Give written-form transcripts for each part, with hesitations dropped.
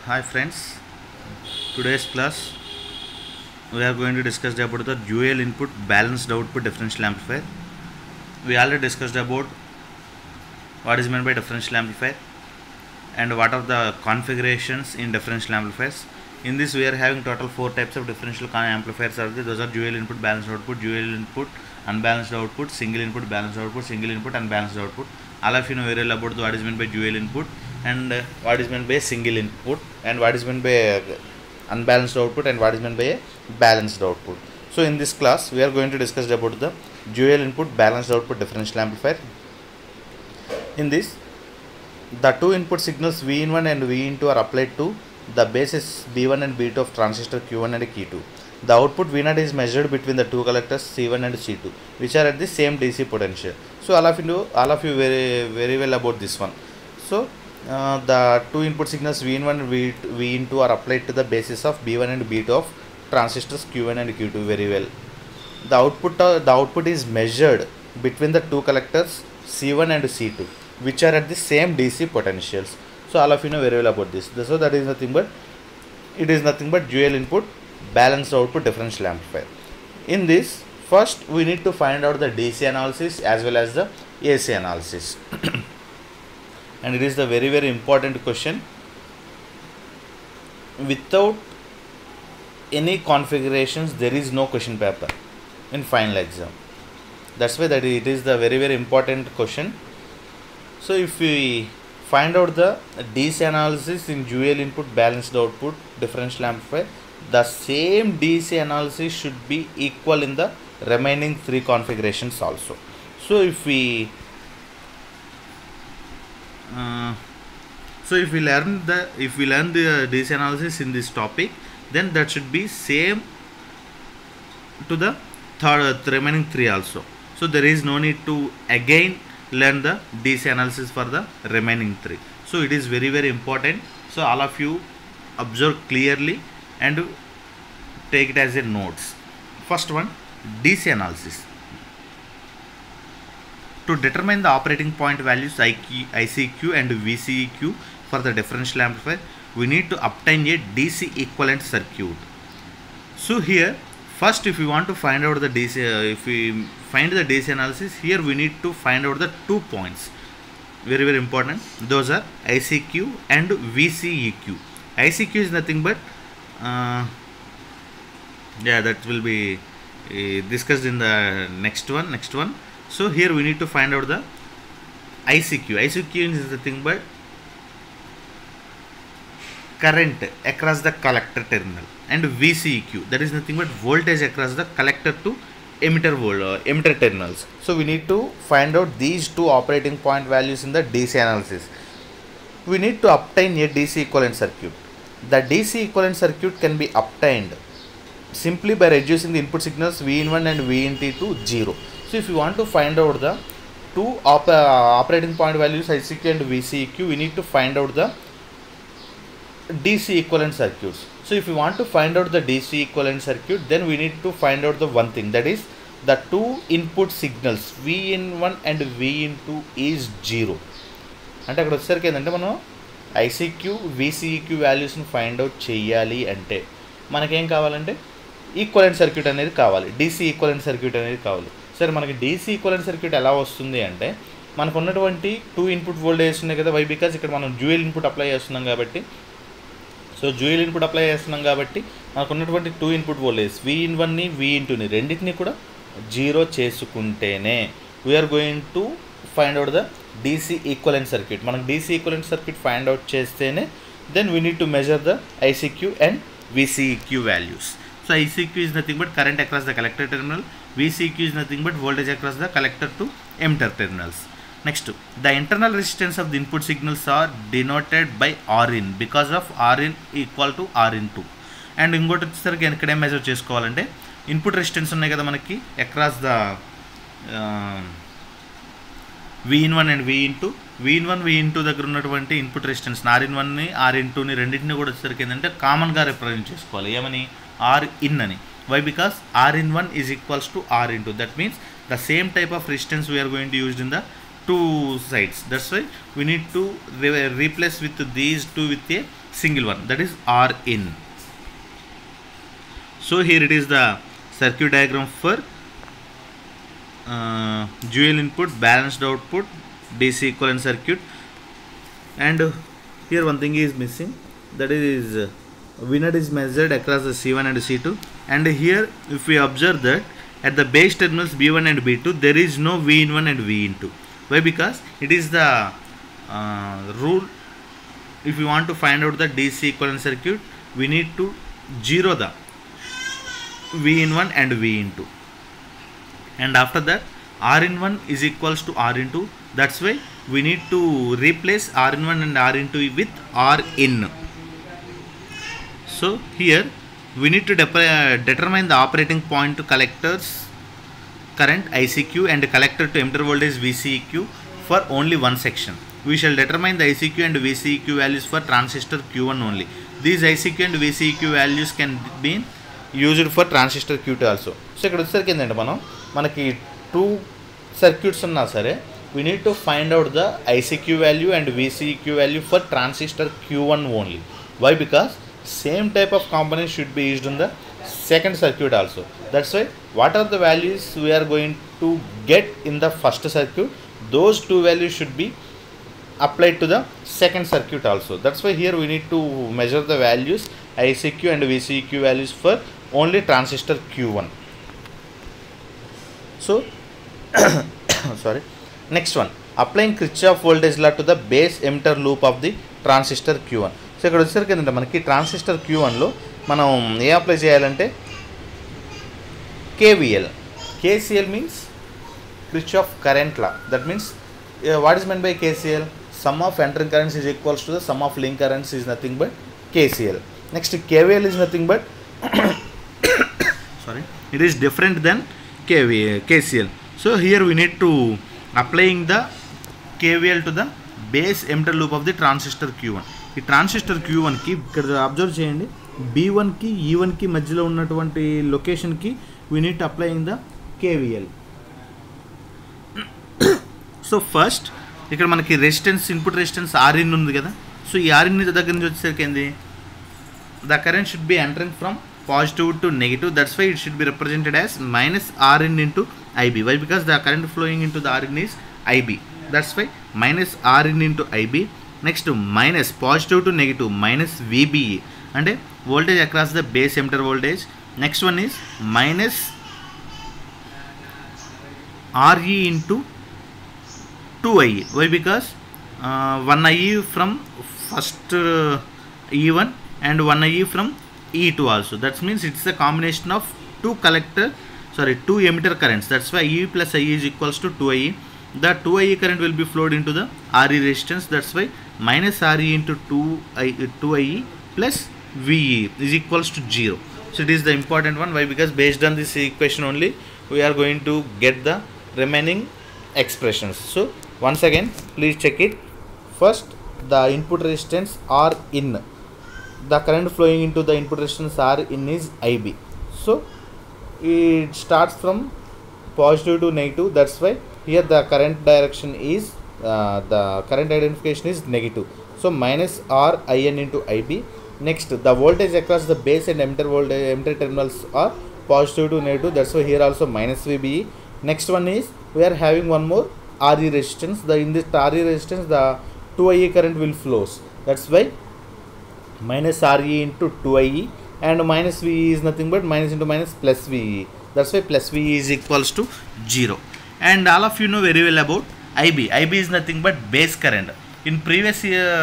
Hi friends, today's class we are going to discuss about the dual input balanced output differential amplifier. We already discussed about what is meant by differential amplifier and what are the configurations in differential amplifiers. In this we are having total 4 types of differential amplifiers are there. Those are dual input balanced output, dual input unbalanced output, single input balanced output, single input unbalanced output. All of you know very well about what is meant by dual input and what is meant by single input and what is meant by unbalanced output and what is meant by a balanced output. So in this class we are going to discuss about the dual input balanced output differential amplifier. In this, the two input signals V1 and V2 are applied to the bases B1 and B2 of transistor Q1 and Q2. The output V0 is measured between the two collectors C1 and C2, which are at the same DC potential. So all of you very well about this one. So the two input signals V1 and V2 are applied to the basis of B1 and B2 of transistors Q1 and Q2 very well. The output is measured between the two collectors C1 and C2, which are at the same DC potentials. So all of you know very well about this. So that is nothing but dual input balanced output differential amplifier. In this, first we need to find out the DC analysis as well as the AC analysis. And it is the very important question. Without any configurations, there is no question paper in final exam. That's why that it is the very important question. So if we find out the DC analysis in dual input balanced output differential amplifier, the same DC analysis should be equal in the remaining 3 configurations also. So if we learn the DC analysis in this topic, then that should be same to the remaining 3 also. So there is no need to again learn the DC analysis for the remaining 3. So it is very important. So all of you observe clearly and take it as a notes. First one, DC analysis. To determine the operating point values ICQ and VCEQ for the differential amplifier, we need to obtain a DC equivalent circuit. So here, first if we want to find out the DC, if we find the DC analysis, here we need to find out the 2 points. Very important. Those are ICQ and VCEQ. ICQ is nothing but that will be discussed in the next one. So here we need to find out the ICQ. ICQ is nothing but current across the collector terminal, and VCEQ, that is nothing but voltage across the collector to emitter terminals. So we need to find out these 2 operating point values in the DC analysis. We need to obtain a DC equivalent circuit. The DC equivalent circuit can be obtained simply by reducing the input signals V1 and V2 to 0. So if you want to find out the 2 operating point values ICQ and VCEQ, we need to find out the DC equivalent circuits. So if you want to find out the DC equivalent circuit, then we need to find out the one thing, that is the 2 input signals V1 and V2 is 0. అంటే అక్కడ వచ్చేసరికి ఏంటంటే మనం ICQ VCEQ వాల్యూస్ని find out చేయాలి అంటే మనకేం కావాలంటే ఈక్వలెంట్ సర్క్యూట్ అనేది కావాలి, DC ఈక్వలెంట్ సర్క్యూట్ అనేది కావాలి. సరే, మనకి DC ఈక్వలెంట్ సర్క్యూట్ ఎలా వస్తుంది అంటే మనకు ఉన్నటువంటి 2 ఇన్పుట్ వోల్టేజ్ ఉన్నాయి కదా. వై బికాజ్ ఇక్కడ మనం డ్యూయల్ ఇన్పుట్ అప్లై చేస్తున్నాం కాబట్టి, మనకు ఉన్నటువంటి 2 ఇన్పుట్ వోల్టేజ్ V1ని V2ని రెండింటిని కూడా 0 చేసుకుంటేనే we are going to find out the DC equivalent circuit. మనకు DC equivalent circuit find out చేస్తేనే then we need to measure the ICQ and VCEQ values. So ICQ is nothing but current across the collector terminal, VCEQ is nothing but voltage across the collector to emitter terminals. Next, the internal resistance of the input signals are denoted by Rin because of Rin equal to Rin2. And ఇంకోటి వచ్చేసరికి ఎక్కడే measure చేసుకోవాలంటే input resistance ఉన్నాయి కదా మనకి across the V1 and V2 దగ్గర ఉన్నటువంటి input resistance Rin1ని Rin2ని రెండింటిని కూడా వచ్చేసరికి ఏంటంటే కామన్గా రిప్రజెంట్ చేసుకోవాలి. ఏమని? Rin అని. Why? Because Rin1 is equals to Rin2. That means the same type of resistance we are going to use in the two sides. That's why we need to replace with these two with a single one, that is R in. So here it is the circuit diagram for dual input balanced output DC equivalent circuit. And here one thing is missing, that is V0 is measured across the C1 and C2, and here if we observe that at the base terminals B1 and B2 there is no V in 1 and V in 2. Why? Because it is the rule, if you want to find out the DC equivalent circuit, we need to zero the V in 1 and V in 2, and after that R in 1 is equals to R in 2. That's why we need to replace R in 1 and R in 2 with R in. So here we need to determine the operating point to collectors current ICQ and collector to emitter voltage VCEQ for only one section. We shall determine the ICQ and VCEQ values for transistor Q1 only. These ICQ and VCEQ values can be used for transistor Q2 also. So ఇక్కడ వచ్చేసరికి ఏంటంటే మనకి two circuits ఉన్నా సరే we need to find out the ICQ value and VCEQ value for transistor Q1 only. Why? Because same type of components should be used in the second circuit also. That's why what are the values we are going to get in the first circuit, those two values should be applied to the second circuit also. That's why here we need to measure the values ICQ and VCEQ values for only transistor Q1. So sorry, next one, applying Kirchhoff voltage law to the base emitter loop of the transistor Q1. So ఇక్కడ వచ్చేసరికి ఏంటంటే మనకి transistor Q1లో మనం ఏ apply చేయాలంటే KVL. KCL మీన్స్ Kirchhoff current law. That means what is meant by KCL? Sum of entering currents is equals to the sum of link currents is nothing but KCL. Next KVL is nothing but sorry, it is different than KCL. So here we need to applying the KVL to the base emitter loop of the transistor Q1. ఈ transistor Q1 కి ఇక్కడ observe చేయండి, B1 కి E1 కి మధ్యలో ఉన్నటువంటి location కి we need to applying the KVL. So first ఇక్కడ మనకి రెసిస్టెన్స్, ఇన్పుట్ రెసిస్టెన్స్ Rin ఉంది కదా. సో ఈ Rin దగ్గర నుంచి వచ్చేసరికి ఏంది, the current should be entering from positive to negative. That's why it should be represented as minus Rin into IB. Why? Because the current flowing into the Rin is IB. That's why minus Rin into IB. Next minus positive to negative minus VBE and voltage across the base emitter voltage. Next one is minus RE into 2IE. Why? Because 1IE from first E1 and 1IE from E2 also. That means it's a combination of two emitter currents. That's why IE plus IE is equals to 2IE. The 2IE current will be flowed into the RE resistance. That's why minus RE into 2IE plus VE is equals to 0. So it is the important one. Why? Because based on this equation only we are going to get the remaining expressions. So once again please check it. First, the input resistance R in, the current flowing into the input resistance R in is IB. So it starts from positive to negative. That's why here the current direction is the current identification is negative. So minus RIN into IB. Next, the voltage across the base and emitter terminals are positive to negative. That's why here also minus VBE. Next one is we are having one more RE resistance. In this RE resistance the 2IE current will flows. That's why minus RE into 2IE and minus VE is nothing but minus into minus plus VE. That's why plus VE is equals to 0. And all of you know very well about IB. IB is nothing but base current. In previous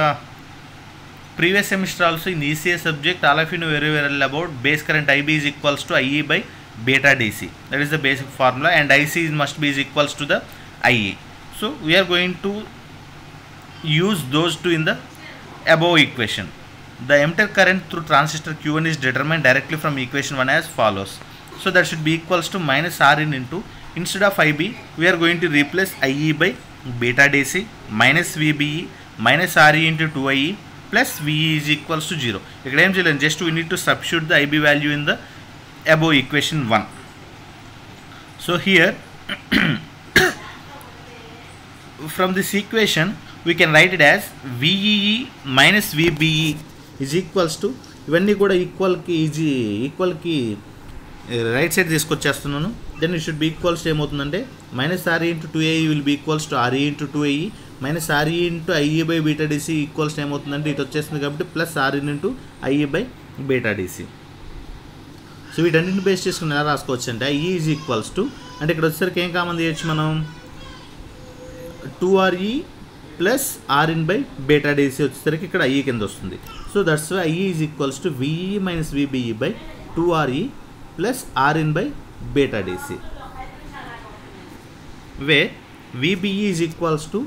semester also in ECA subject, all of you know very well about base current. IB is equals to IE by beta DC. That is the basic formula, and IC must be is equals to the IE. So we are going to use those two in the above equation. The emitter current through transistor Q1 is determined directly from equation 1 as follows. So that should be equals to minus Rin into, instead of IB we are going to replace IE by beta DC minus VBE minus RE into 2IE plus VE is equals to 0. Ikkada em cheyalem, just we need to substitute the IB value in the above equation 1. So here from this equation we can write it as VEE minus VBE is equals to, ఇవన్నీ కూడా ఈక్వల్కి right side తీసుకొచ్చేస్తున్నాను. Then it should be equals ఏమవుతుందంటే minus RE into 2AE will be equals to RE into 2AE minus RE into IE by beta DC equals ఏమవుతుందంటే ఇటు వచ్చేస్తుంది కాబట్టి plus RE into IE by beta DC. So వీటన్నింటిని base చేసుకుని ఎలా రాసుకోవచ్చు అంటే IE ఈజ్ ఈక్వల్స్ టు, అంటే ఇక్కడ వచ్చేసరికి ఏం కామన్ చేయొచ్చు మనం, 2RE plus RN by beta DC వచ్చేసరికి ఇక్కడ IE కింద వస్తుంది. So that's why IE is equals to VEE minus VBE by 2RE plus RN by beta DC, where VBE is equals to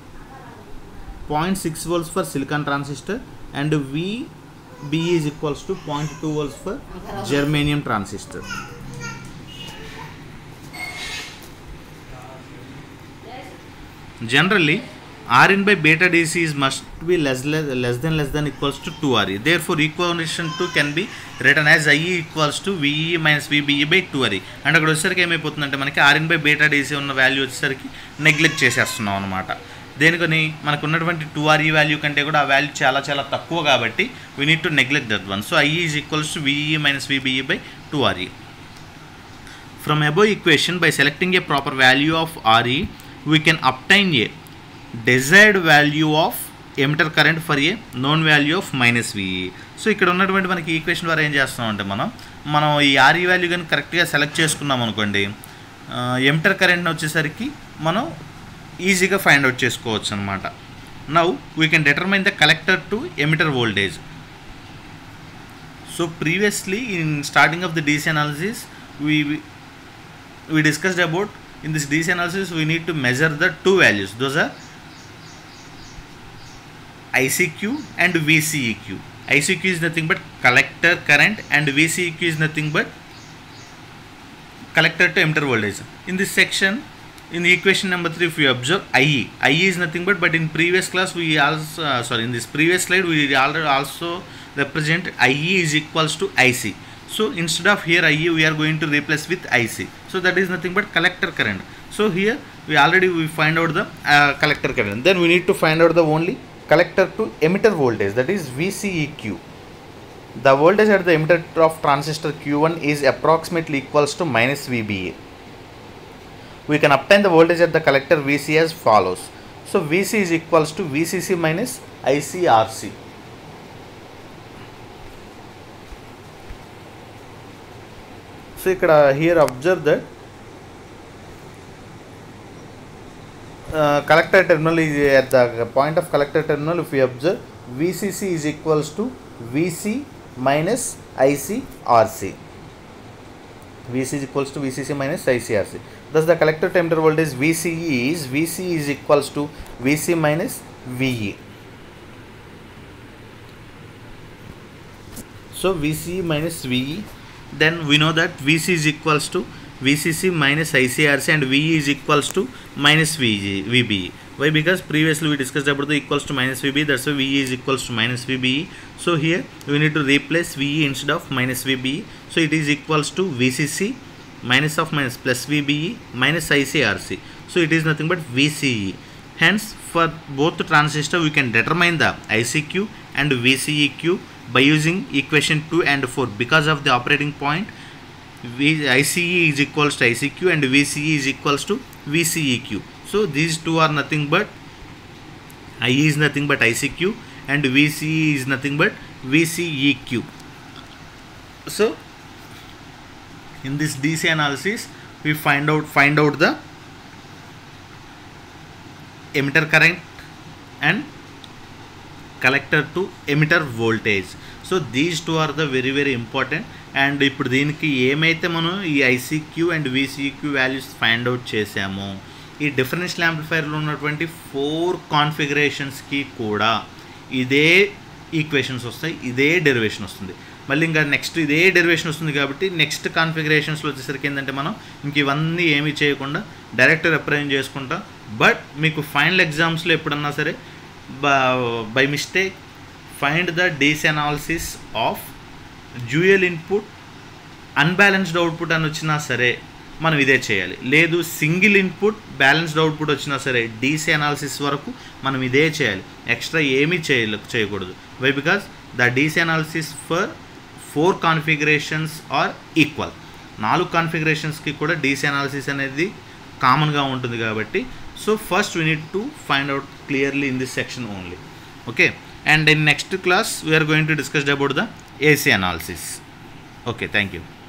0.6 volts for silicon transistor and VBE is equals to 0.2 volts for germanium transistor. Generally Rn by beta DC is must be less than equals to 2RE. Therefore, equation 2 can be written as IE equals to VEE minus VBE by 2RE. And అక్కడ వచ్చేసరికి ఏమైపోతుందంటే మనకి Rn by beta DC ఉన్న value వచ్చేసరికి neglect చేసేస్తున్నాం అనమాట. దేనికని మనకు ఉన్నటువంటి 2RE వాల్యూ కంటే కూడా ఆ వాల్యూ చాలా చాలా తక్కువ కాబట్టి we need to neglect that one. So IE is equals to VEE minus VBE by 2RE. From above equation, by selecting a proper value of RE, we can obtain a desired value of emitter current for a known value of minus VE. So ఇక్కడ ఉన్నటువంటి మనకి equation ద్వారా ఏం చేస్తామంటే మనం ఈ RE value కానీ కరెక్ట్గా సెలెక్ట్ చేసుకున్నాం అనుకోండి, ఎమిటర్ కరెంట్ని వచ్చేసరికి మనం ఈజీగా ఫైండ్ అవుట్ చేసుకోవచ్చు అనమాట. Now we can determine the collector to emitter voltage. So previously in starting of the DC analysis we discussed about, in this DC analysis we need to measure the two values. Those are ICQ and VCEQ. ICQ is nothing but collector current and VCEQ is nothing but collector to emitter voltage. In this section, in the equation number 3, if you observe IE is nothing but in previous class we also in this previous slide we also represent IE is equals to IC. So instead of here IE we are going to replace with IC. So that is nothing but collector current. So here we find out the collector current. Then we need to find out the only collector to emitter voltage, that is VCEQ. The voltage at the emitter of transistor Q1 is approximately equals to minus VBE. We can obtain the voltage at the collector VC as follows. So VC is equals to VCC minus ICRC. So here observe that collector terminal is at the point of collector terminal. If we observe, VCC is equals to VC minus ICRC. VC is equals to VCC minus ICRC. Thus the collector to emitter voltage VC is equals to VC minus VE. So VC minus VE. Then we know that VC is equals to VCC minus ICRC and VE is equals to minus VBE. Why? Because previously we discussed about the equals to minus VBE, that's why VE is equals to minus VBE. So here we need to replace VE instead of minus VBE. So it is equals to VCC minus of minus plus VBE minus ICRC. So it is nothing but VCE. Hence for both the transistor we can determine the ICQ and VCEQ by using equation 2 and 4. Because of the operating point, ICE is equals to ICQ and VCE is equals to VCEQ. So these two are nothing but, IE is nothing but ICQ and VCE is nothing but VCEQ. So in this DC analysis we find out the emitter current and collector to emitter voltage. So these two are the very very important. And ఇప్పుడు దీనికి ఏమైతే మనం ఈ ICQ and VCEQ values find out చేసామో, ఈ differential యాంప్లిఫైర్లో ఉన్నటువంటి 4 కాన్ఫిగరేషన్స్కి కూడా ఇదే ఈక్వేషన్స్ వస్తాయి, ఇదే డెరివేషన్ వస్తుంది. మళ్ళీ ఇంకా నెక్స్ట్ ఇదే డెరివేషన్ వస్తుంది కాబట్టి నెక్స్ట్ కాన్ఫిగరేషన్స్లో వచ్చేసరికి ఏంటంటే మనం ఇంక ఇవన్నీ ఏమీ చేయకుండా డైరెక్ట్ రిప్రజెంట్ చేసుకుంటాం. బట్ మీకు ఫైనల్ ఎగ్జామ్స్లో ఎప్పుడన్నా సరే by mistake find the DC analysis of dual input unbalanced output అని వచ్చినా సరే మనం ఇదే చేయాలి. లేదు సింగిల్ ఇన్పుట్ బ్యాలెన్స్డ్ అవుట్పుట్ వచ్చినా సరే డీసీ అనాలిసిస్ వరకు మనం ఇదే చేయాలి, ఎక్స్ట్రా ఏమీ చేయకూడదు. Why? Because the DC analysis for 4 configurations are equal. 4 కాన్ఫిగరేషన్స్కి కూడా డీసీ అనాలిసిస్ అనేది కామన్గా ఉంటుంది కాబట్టి, so first we need to find out clearly in this section only. Okay, and in next class we are going to discuss about the AC analysis. Okay, thank you.